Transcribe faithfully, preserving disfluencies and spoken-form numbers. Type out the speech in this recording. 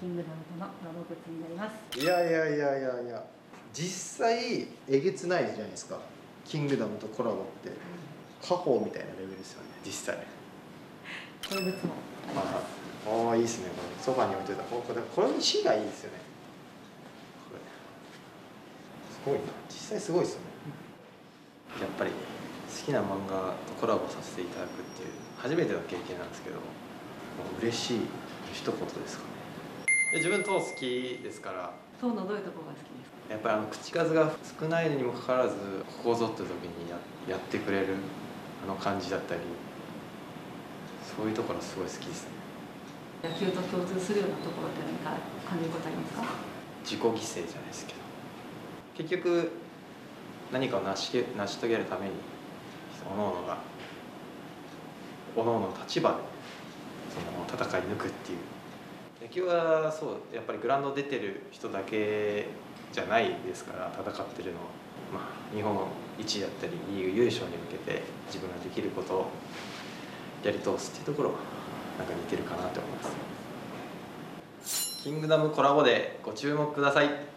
キングダムとのコラボグッズになります。 いやいやいやいやいや、実際えげつないじゃないですか。キングダムとコラボって家宝みたいなレベルですよね、実際。 こういうグッズもあります。 ああ、いいですね。これソファに置いてたこれこれの芯がいいですよね。これすごいな、実際すごいですよね。やっぱり好きな漫画とコラボさせていただくっていう初めての経験なんですけど、もう嬉しい一言ですかね。で自分塔好きですから。 塔のどういうところが好きですか？ やっぱりあの口数が少ないにもかかわらずここぞって時に や, やってくれるあの感じだったり、そういうところすごい好きですね。 野球と共通するようなところって何か感じることありますか？ 自己犠牲じゃないですけど、結局何かを成し成し遂げるために各々が各々の立場でその戦い抜くっていう。野球はそうやっぱりグラウンド出てる人だけじゃないですから、戦ってるのは、まあ、日本一だったりリーグ優勝に向けて自分ができることをやり通すっていうところはなんか似てるかなと思います。キングダムコラボでご注目ください。